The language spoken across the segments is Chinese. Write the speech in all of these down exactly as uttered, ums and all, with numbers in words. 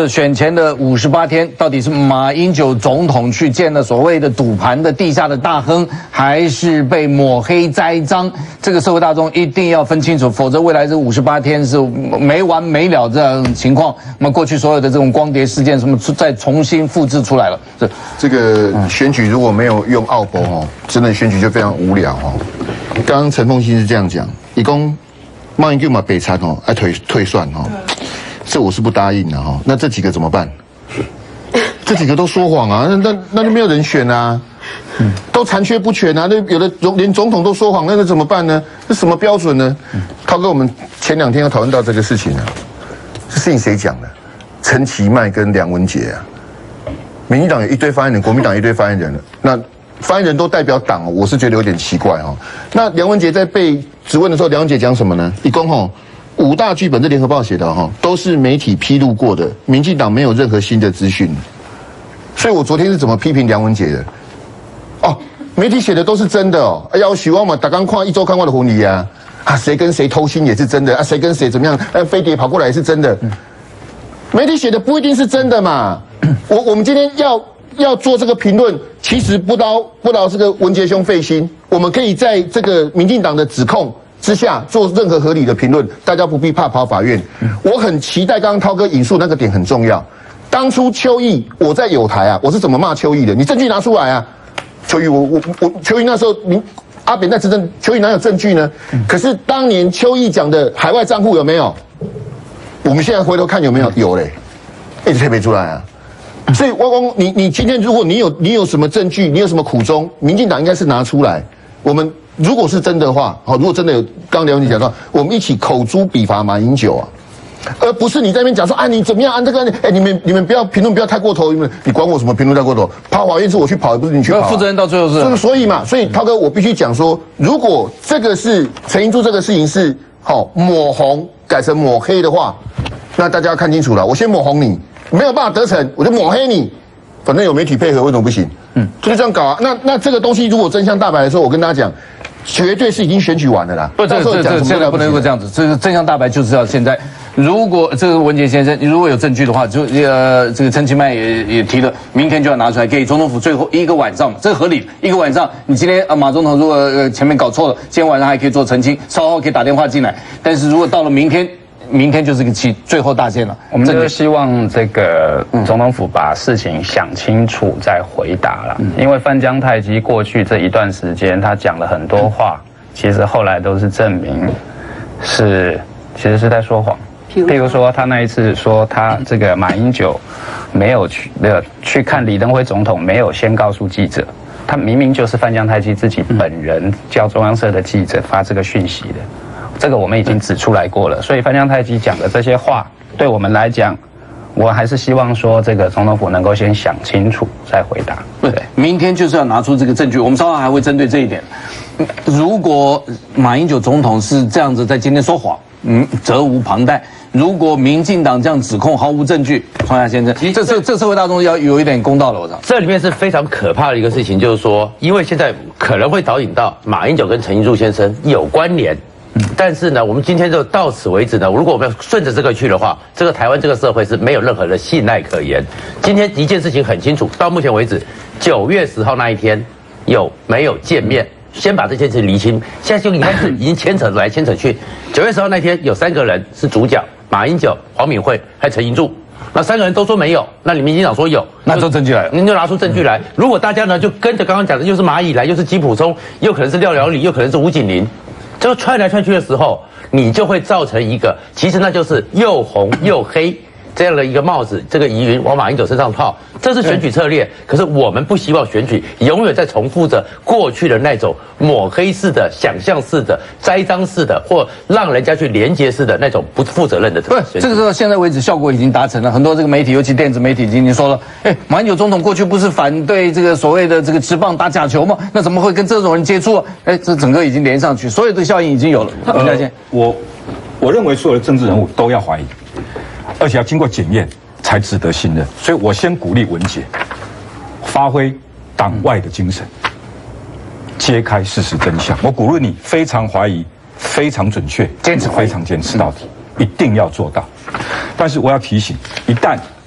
这选前的五十八天，到底是马英九总统去见了所谓的赌盘的地下的大亨，还是被抹黑栽赃？这个社会大众一定要分清楚，否则未来这五十八天是没完没了这样情况。那么过去所有的这种光碟事件，什么再重新复制出来了。这这个选举如果没有用奥博哦，真的选举就非常无聊哦。刚刚陈凤馨是这样讲，一共马英九嘛北参哦，爱退退算哦。这我是不答应的哈，那这几个怎么办？这几个都说谎啊，那那那就没有人选啊，都残缺不全啊，那有的连总统都说谎，那那怎么办呢？这什么标准呢？涛哥，我们前两天有讨论到这个事情啊，这事情谁讲的？陈其迈跟梁文杰啊，民进党有一堆发言人，国民党一堆发言人了，那发言人都代表党，我是觉得有点奇怪哈。那梁文杰在被质问的时候，梁文杰讲什么呢？一共吼。五大剧本，这联合报写的哈，都是媒体披露过的，民进党没有任何新的资讯。所以我昨天是怎么批评梁文杰的？哦，媒体写的都是真的哦。哎呀，我许望嘛，打刚看一周看过的婚礼啊，啊，谁跟谁偷腥也是真的啊，谁跟谁怎么样？哎，飞碟跑过来也是真的。媒体写的不一定是真的嘛。我我们今天要要做这个评论，其实不劳不劳这个文杰兄费心，我们可以在这个民进党的指控之下做任何合理的评论，大家不必怕跑法院。我很期待刚刚涛哥引述那个点很重要。当初邱毅我在友台啊，我是怎么骂邱毅的？你证据拿出来啊！邱毅，我我我邱毅那时候你阿扁在执政，邱毅哪有证据呢？可是当年邱毅讲的海外账户有没有？我们现在回头看有没有？有嘞，一直推没出来啊。所以汪汪，你你今天如果你有你有什么证据，你有什么苦衷，民进党应该是拿出来，我们。如果是真的话，好，如果真的有刚刚梁文杰讲到，我们一起口诛笔伐马英九啊，而不是你在那边讲说啊你怎么样啊这个，哎你们你们不要评论不要太过头，你们你管我什么评论太过头？跑法院是我去跑，也不是你去跑、啊。 负责任到最后是。 所以嘛，所以涛哥我必须讲说，如果这个是陈英柱这个事情是好、哦、抹红改成抹黑的话，那大家要看清楚了。我先抹红你，没有办法得逞，我就抹黑你。反正有媒体配合，为什么不行？嗯，就是这样搞啊。那那这个东西如果真相大白的时候，我跟大家讲，绝对是已经选举完了啦。 不，这这这现在不能够这样子。这个真相大白就是要现在。如果这个文杰先生如果有证据的话，就呃这个陈其迈也也提了，明天就要拿出来给总统府最后一个晚上，这个合理。一个晚上，你今天啊马总统如果呃前面搞错了，今天晚上还可以做澄清，稍后可以打电话进来。但是如果到了明天。明天就是个期最后大限了， 我们就希望这个总统府把事情想清楚再回答了。嗯、因为范江太基过去这一段时间，他讲了很多话，其实后来都是证明是其实是在说谎。譬如说，他那一次说他这个马英九没有去没有去看李登辉总统，没有先告诉记者，他明明就是范江太基自己本人叫中央社的记者发这个讯息的。这个我们已经指出来过了，所以范江太基讲的这些话，对我们来讲，我还是希望说这个总统府能够先想清楚再回答。 对，明天就是要拿出这个证据，我们稍后还会针对这一点。如果马英九总统是这样子在今天说谎，嗯，责无旁贷。如果民进党这样指控毫无证据，创夏先生，这这这社会大众要有一点公道了，我操！ 这里面是非常可怕的一个事情，就是说，因为现在可能会导引到马英九跟陈英柱先生有关联。但是呢，我们今天就到此为止呢。如果我们要顺着这个去的话，这个台湾这个社会是没有任何的信赖可言。今天一件事情很清楚，到目前为止，九月十号那一天有没有见面？先把这件事厘清。现在就你看是已经牵扯来牵扯去。九月十号那天有三个人是主角，马英九、黄敏惠还有陈英柱。那三个人都说没有，那你民进党说有， 那就证据来， 您就拿出证据来。如果大家呢就跟着刚刚讲的，又是马以来，又是基普松，又可能是廖了里，又可能是吴景麟。就串来串去的时候，你就会造成一个，其实那就是又红又黑这样的一个帽子，这个疑云往马英九身上套，这是选举策略。可是我们不希望选举永远在重复着过去的那种抹黑式的、想象式的、栽赃式的，或让人家去连结式的那种不负责任的。 不是，这个到现在为止效果已经达成了，很多这个媒体，尤其电子媒体已经说了，哎，马英九总统过去不是反对这个所谓的这个职棒打假球吗？那怎么会跟这种人接触啊？哎，这整个已经连上去，所有的效应已经有了。林家健， 我我认为所有的政治人物都要怀疑。而且要经过检验才值得信任，所以我先鼓励文杰发挥党外的精神，揭开事实真相。我鼓励你非常怀疑，非常准确，坚持非常坚持到底，一定要做到。但是我要提醒，一旦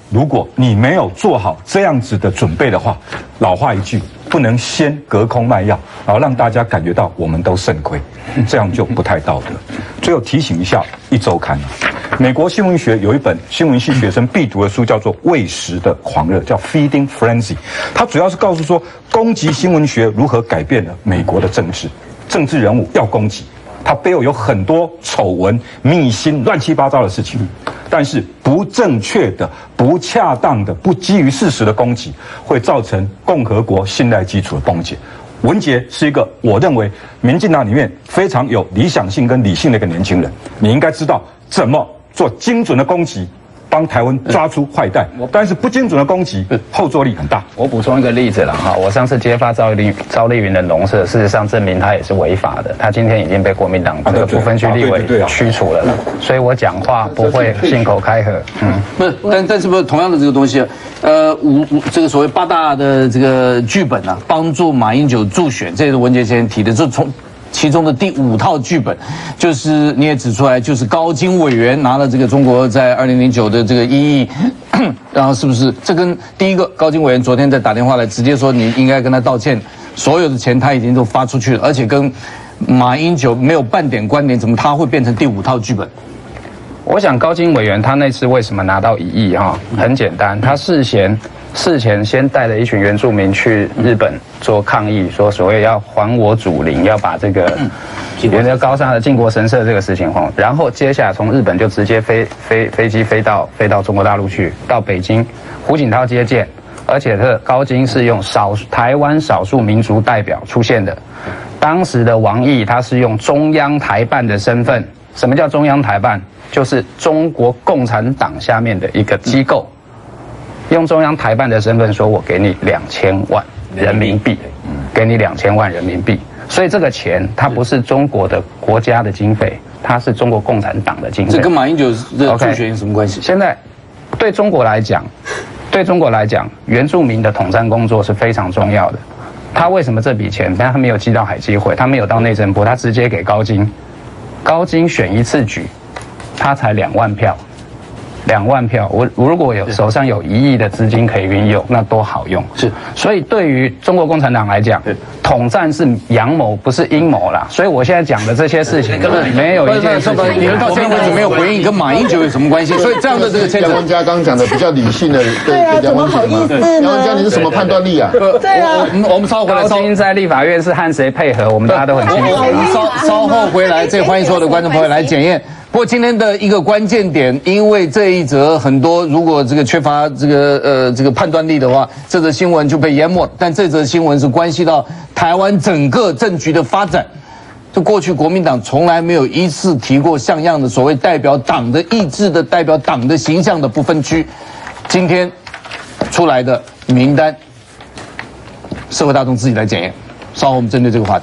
如果你没有做好这样子的准备的话，老话一句，不能先隔空卖药，然后让大家感觉到我们都肾亏，这样就不太道德。最后提醒一下，一周刊啊，美国新闻学有一本新闻系学生必读的书，叫做《喂食的狂热》，叫 Feeding Frenzy。它主要是告诉说，攻击新闻学如何改变了美国的政治，政治人物要攻击，它背后有很多丑闻、秘辛、乱七八糟的事情。但是不正确的、不恰当的、不基于事实的攻击，会造成共和国信赖基础的崩解。文杰是一个我认为民进党里面非常有理想性跟理性的一个年轻人，你应该知道怎么做精准的攻击，帮台湾抓出坏蛋，但是不精准的攻击后坐力很大。 我补充一个例子了哈，我上次揭发赵丽赵丽云的农舍，事实上证明他也是违法的，他今天已经被国民党这个不分区立委驱除了，所以我讲话不会信口开河。嗯， 不是，但但是不是同样的这个东西，呃，五五这个所谓八大的这个剧本啊，帮助马英九助选，这是文杰先生提的，就从。其中的第五套剧本，就是你也指出来，就是高金委员拿了这个中国在二零零九的这个一亿，然后是不是这跟第一个高金委员昨天在打电话来直接说你应该跟他道歉，所有的钱他已经都发出去了，而且跟马英九没有半点关联，怎么他会变成第五套剧本？ 我想高金委员他那次为什么拿到一亿哈？很简单，他事先。事前先带了一群原住民去日本做抗议，说所谓要还我祖灵，要把这个原来高山的靖国神社这个事情哈，然后接下来从日本就直接飞飞飞机飞到飞到中国大陆去，到北京胡锦涛接见，而且这高金是用少台湾少数民族代表出现的，当时的王毅他是用中央台办的身份，什么叫中央台办？就是中国共产党下面的一个机构。用中央台办的身份说，我给你两千万人民币，给你两千万人民币，所以这个钱它不是中国的国家的经费，它是中国共产党的经费。 这跟马英九的助选有什么关系？ Okay, 现在对中国来讲，对中国来讲，原住民的统战工作是非常重要的。他为什么这笔钱，但他没有寄到海基会，他没有到内政部，他直接给高金，高金选一次举，他才两万票。两万票，我我如果有手上有一亿的资金可以运用，那多好用。 是， 所以对于中国共产党来讲，统战是阳谋，不是阴谋啦。所以我现在讲的这些事情，没有一件事情， 你们到现在为止没有回应，跟马英九有什么关系？所以这样的这个牵扯， 杨文佳刚刚讲的比较理性的， 对啊，怎么好意思呢？ 杨文佳，你是什么判断力啊？ 对啊， 我们我们稍后回来。 高金在立法院是和谁配合，我们大家都很清楚。 我们稍稍后回来，再欢迎所有的观众朋友来检验。不过今天的一个关键点，因为这一则很多如果这个缺乏这个呃这个判断力的话，这则新闻就被淹没了。但这则新闻是关系到台湾整个政局的发展。就过去国民党从来没有一次提过像样的所谓代表党的意志的、代表党的形象的不分区，今天出来的名单，社会大众自己来检验。稍后我们针对这个话题。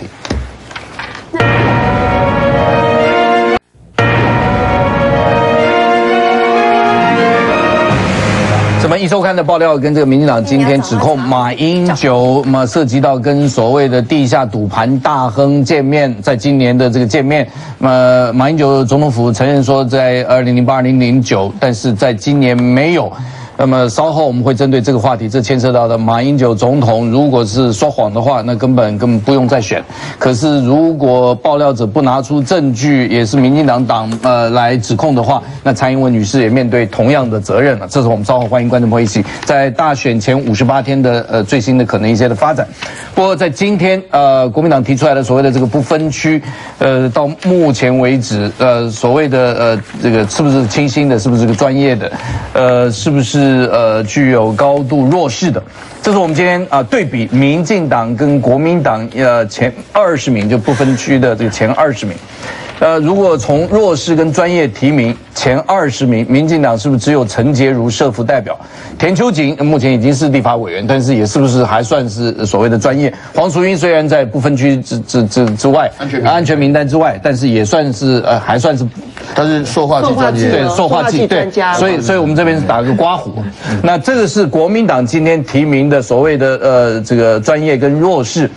这么一周刊的爆料跟这个民进党今天指控马英九嘛涉及到跟所谓的地下赌盘大亨见面，在今年的这个见面，呃，马英九总统府承认说在二零零八、二零零九，但是在今年没有。那么稍后我们会针对这个话题，这牵涉到的马英九总统如果是说谎的话，那根本根本不用再选。可是如果爆料者不拿出证据，也是民进党党呃来指控的话，那蔡英文女士也面对同样的责任了。这是我们稍后欢迎观众朋友一起在大选前五十八天的呃最新的可能一些的发展。不过在今天呃国民党提出来的所谓的这个不分区，呃到目前为止呃所谓的呃这个是不是清新的，是不是这个专业的，呃是不是？是呃具有高度弱势的，这是我们今天啊、呃、对比民进党跟国民党呃前二十名就不分区的这个前二十名，呃如果从弱势跟专业提名前二十名，民进党是不是只有陈洁如社福代表，田秋瑾目前已经是立法委员，但是也是不是还算是所谓的专业？黄淑英虽然在不分区之之之之外，安全安全名单之外，但是也算是呃还算是。 他是塑化剂专家， 对，塑化剂对，所以所以我们这边是打个刮胡。那这个是国民党今天提名的所谓的呃这个专业跟弱势，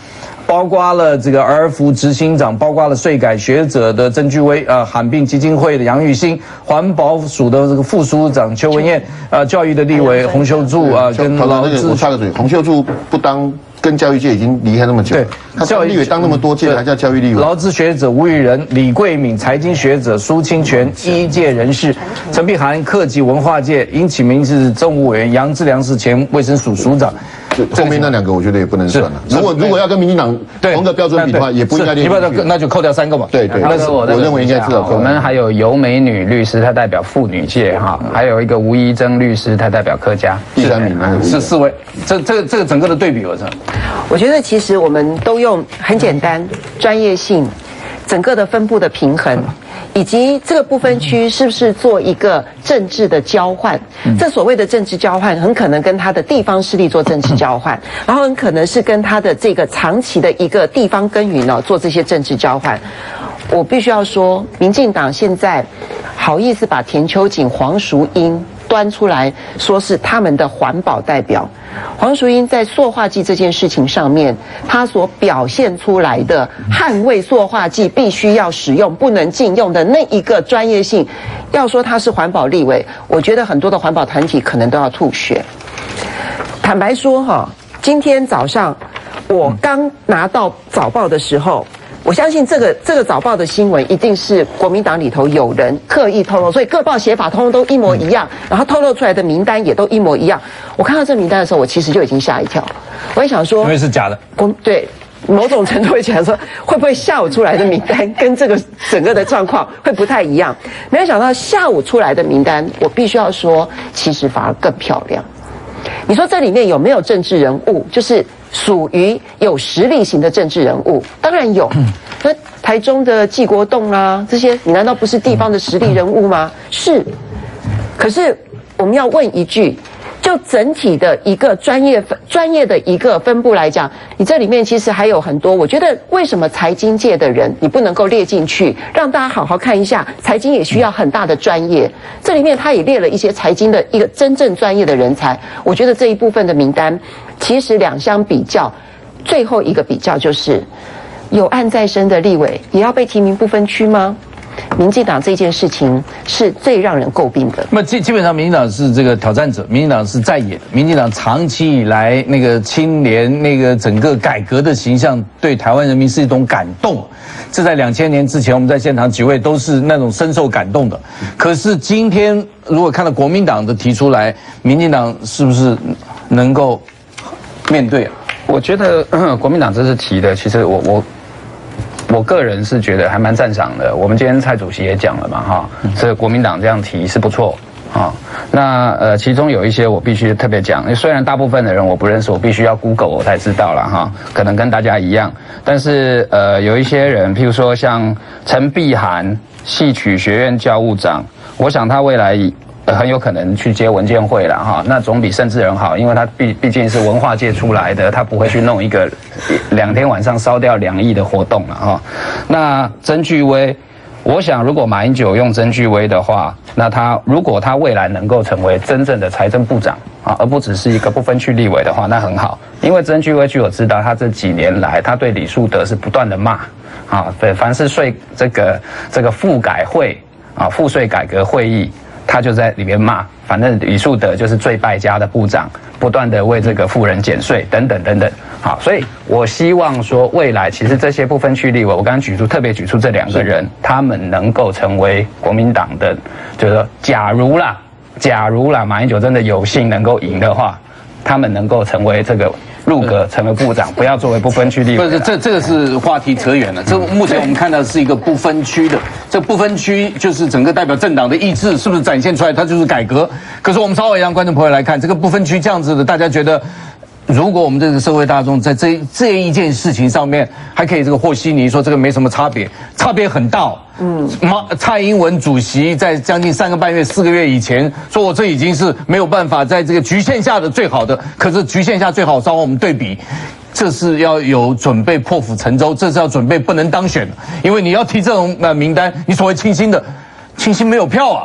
包括了这个儿福执行长，包括了税改学者的曾巨威，呃，罕病基金会的杨玉兴，环保署的这个副署长邱文彦，呃，教育的立委洪秀柱啊，跟劳资， 我插个嘴，洪秀柱不当。跟教育界已经离开那么久， 对， 他教育立委当那么多届，还叫教育立委。 劳资学者吴育仁、李桂敏，财经学者苏清泉，医界人士陈碧涵，客籍文化界，殷启明是政务委员，杨志良是前卫生署署长。 后面那两个我觉得也不能算了。如果如果要跟民进党同个标准比的话，也不应该列进去。 那就扣掉三个嘛。 对对， 那是我我认为应该至少扣。 我们还有尤美女律师，她代表妇女界哈，还有一个吴怡珍律师，她代表客家。 第三名呢是四位。这这个这个整个的对比我操。 我觉得其实我们都用很简单、专业性、整个的分布的平衡，以及这个不分区是不是做一个政治的交换。这所谓的政治交换，很可能跟他的地方势力做政治交换，然后很可能是跟他的这个长期的一个地方耕耘呢做这些政治交换。我必须要说，民进党现在好意思把田秋瑾、黄淑英端出来说是他们的环保代表。黄淑英在塑化剂这件事情上面，她所表现出来的捍卫塑化剂必须要使用、不能禁用的那一个专业性，要说她是环保立委，我觉得很多的环保团体可能都要吐血。坦白说哈，今天早上我刚拿到早报的时候，我相信这个这个早报的新闻一定是国民党里头有人刻意透露，所以各报写法通通都一模一样，然后透露出来的名单也都一模一样。我看到这名单的时候，我其实就已经吓一跳，我也想说， 因为是假的。 国对某种程度会觉得说，会不会下午出来的名单跟这个整个的状况会不太一样？没有想到下午出来的名单，我必须要说，其实反而更漂亮。你说这里面有没有政治人物？就是属于有实力型的政治人物，当然有。那台中的纪国栋啊，这些你难道不是地方的实力人物吗？是。可是我们要问一句，就整体的一个专业专业的一个分布来讲，你这里面其实还有很多。我觉得为什么财经界的人你不能够列进去，让大家好好看一下？财经也需要很大的专业，这里面他也列了一些财经的一个真正专业的人才。我觉得这一部分的名单，其实两相比较，最后一个比较就是有案在身的立委也要被提名不分区吗？民进党这件事情是最让人诟病的。 那基基本上，民进党是这个挑战者，民进党是在野的。民进党长期以来那个清廉、那个整个改革的形象，对台湾人民是一种感动。这在两千年之前，我们在现场几位都是那种深受感动的。可是今天，如果看到国民党的提出来，民进党是不是能够面对啊？ 我觉得、呃、国民党这次提的，其实我我。我个人是觉得还蛮赞赏的。我们今天蔡主席也讲了嘛，哈，这个国民党这样提是不错啊。那呃，其中有一些我必须特别讲，虽然大部分的人我不认识，我必须要 Google 我才知道了哈，可能跟大家一样。但是呃，有一些人，譬如说像陈碧涵，戏曲学院教务长，我想他未来很有可能去接文建会了哈，那总比甚至人好，因为他毕毕竟是文化界出来的，他不会去弄一个两天晚上烧掉两亿的活动了哈。那曾巨威，我想如果马英九用曾巨威的话，那他如果他未来能够成为真正的财政部长啊，而不只是一个不分区立委的话，那很好，因为曾巨威据我知道，他这几年来他对李树德是不断的骂啊，对，凡是税这个这个复改会啊，赋税改革会议。他就在里面骂，反正李树德就是最败家的部长，不断的为这个富人减税等等等等。好，所以我希望说未来其实这些不分区立委，我刚刚举出特别举出这两个人，他们能够成为国民党的，就是说假如啦，假如啦，马英九真的有幸能够赢的话，他们能够成为这个。入阁成为部长，不要作为不分区立委。 不是，这这个是话题扯远了。这目前我们看到是一个不分区的，这不分区就是整个代表政党的意志，是不是展现出来？它就是改革。可是我们稍微让观众朋友来看，这个不分区这样子的，大家觉得，如果我们这个社会大众在这这一件事情上面还可以这个和稀泥，说这个没什么差别，差别很大。嗯，马蔡英文主席在将近三个半月、四个月以前说，我这已经是没有办法在这个局限下的最好的。可是局限下最好，稍后我们对比，这是要有准备破釜沉舟，这是要准备不能当选的，因为你要提这种呃名单，你所谓清新的，清新没有票啊。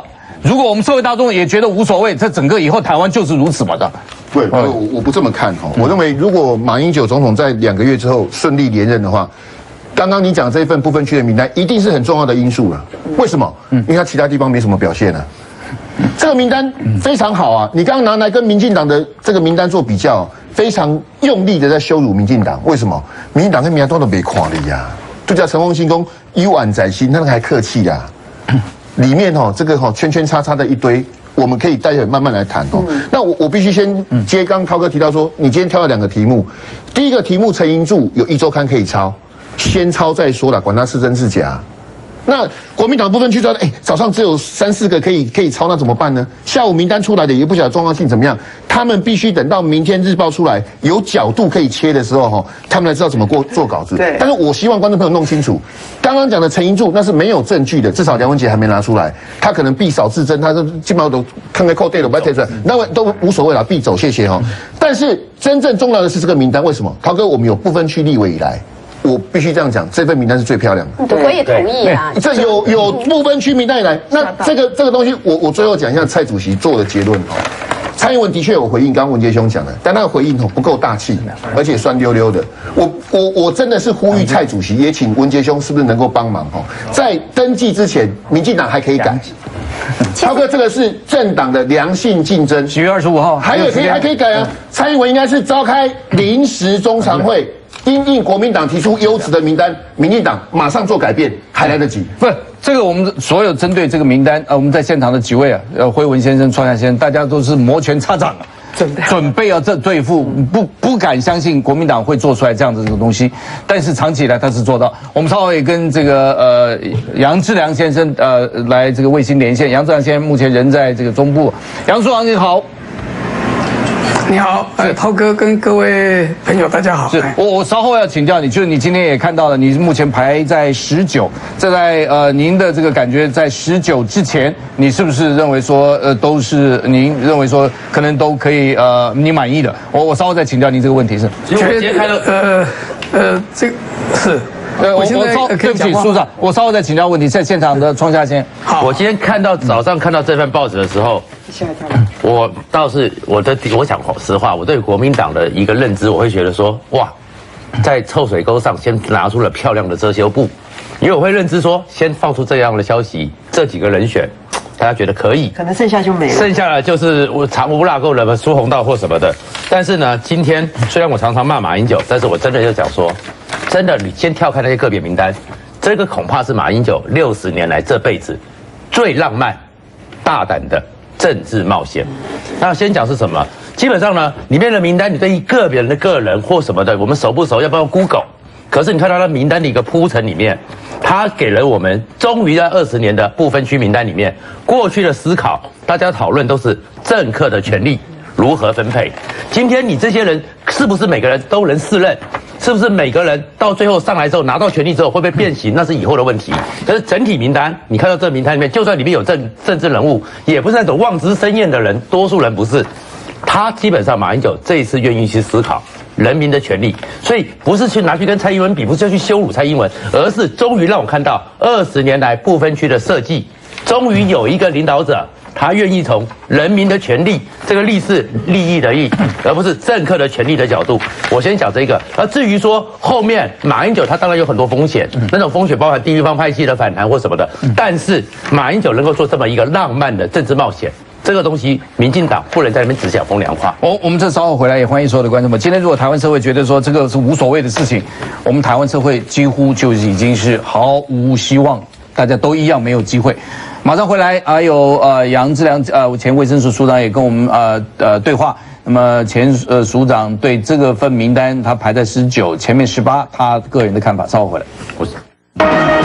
如果我们社会大众也觉得无所谓，这整个以后台湾就是如此嘛的。 对，我我不这么看哈。我认为，如果马英九总统在两个月之后顺利连任的话，刚刚你讲这一份不分区的名单，一定是很重要的因素了。为什么？因为他其他地方没什么表现啊。这个名单非常好啊！你刚刚拿来跟民进党的这个名单做比较，非常用力的在羞辱民进党。为什么？民进党跟民进党都没看的呀。就叫陈凤新公幽暗在心，那个还客气呀。里面哦，这个哈圈圈叉叉的一堆，我们可以待会慢慢来谈哦。那我我必须先接刚涛哥提到说，你今天挑了两个题目，第一个题目陈银柱有一周刊可以抄，先抄再说啦，管他是真是假。那国民党不分区说，哎，早上只有三四个可以可以抄，那怎么办呢？下午名单出来的也不晓得重要性怎么样，他们必须等到明天日报出来有角度可以切的时候，哈，他们才知道怎么过做稿子。对。但是我希望观众朋友弄清楚，刚刚讲的陈银柱那是没有证据的，至少梁文杰还没拿出来，他可能必扫自珍，他说基本上都看看扣对了，不要贴出来，那都无所谓了，必走，谢谢哈。但是真正重要的是这个名单，为什么？涛哥，我们有不分区立委以来。我必须这样讲，这份名单是最漂亮的。 我也同意啊。 这有有不分区名单以来，那这个这个东西，我我最后讲一下蔡主席做的结论哦。蔡英文的确有回应，刚刚文杰兄讲的，但那个回应哦不够大气，而且酸溜溜的。我我我真的是呼吁蔡主席，也请文杰兄是不是能够帮忙哦，在登记之前，民进党还可以改。涛哥，这个是政党的良性竞争。 十月二十五号还有可以还可以改啊。蔡英文应该是召开临时中常会。因应国民党提出优质的名单，民进党马上做改变，还来得及。 不是这个，我们所有针对这个名单，呃，我们在现场的几位啊，呃，辉文先生、创夏先生，大家都是摩拳擦掌啊，准备准备要这对付，不不敢相信国民党会做出来这样子的东西，但是长期以来他是做到。我们稍后也跟这个呃杨志良先生呃来这个卫星连线，杨志良先生目前人在这个中部，杨处长你好。 你好，呃，涛哥跟各位朋友大家好。 是我我稍后要请教你，就是你今天也看到了，你目前排在十九，这在呃您的这个感觉在十九之前，你是不是认为说呃都是您认为说可能都可以呃你满意的？我我稍后再请教您这个问题是。 因为我今天看到呃呃这个是。 呃，我我稍对不起，署长，我稍后再请教问题，在现场的创夏先。 好，我今天看到早上看到这份报纸的时候，我倒是我的我讲实话，我对国民党的一个认知，我会觉得说，哇，在臭水沟上先拿出了漂亮的遮羞布，因为我会认知说，先放出这样的消息，这几个人选，大家觉得可以， 可能剩下就没了， 剩下的就是我藏污纳垢了，苏宏道或什么的。但是呢，今天虽然我常常骂马英九，但是我真的就讲说。真的，你先跳开那些个别名单，这个恐怕是马英九六十年来这辈子最浪漫、大胆的政治冒险。那先讲是什么？基本上呢，里面的名单，你对于个别人的个人或什么的，我们熟不熟？要不要 Google？ 可是你看到他名单的一个铺陈里面，他给了我们终于在二十年的不分区名单里面，过去的思考，大家讨论都是政客的权利如何分配。今天你这些人是不是每个人都能胜任？是不是每个人到最后上来之后拿到权力之后会不会变形？那是以后的问题。可是整体名单，你看到这个名单里面，就算里面有政政治人物，也不是那种望之生厌的人，多数人不是。他基本上马英九这一次愿意去思考人民的权利，所以不是去拿去跟蔡英文比，不是去羞辱蔡英文，而是终于让我看到二十年来不分区的设计，终于有一个领导者。他愿意从人民的权利，这个利是利益的益，而不是政客的权利的角度。我先讲这个，而至于说后面马英九，他当然有很多风险，那种风险包含地方派系的反弹或什么的。但是马英九能够做这么一个浪漫的政治冒险，这个东西，民进党不能在那边只讲风凉话。 我我们这稍后回来也欢迎所有的观众们。今天如果台湾社会觉得说这个是无所谓的事情，我们台湾社会几乎就已经是毫无希望，大家都一样没有机会。马上回来，还有呃杨志良呃前卫生署署长也跟我们呃呃对话。那么前呃署长对这个份名单他排在十九，前面十八，他个人的看法。稍后回来。我是。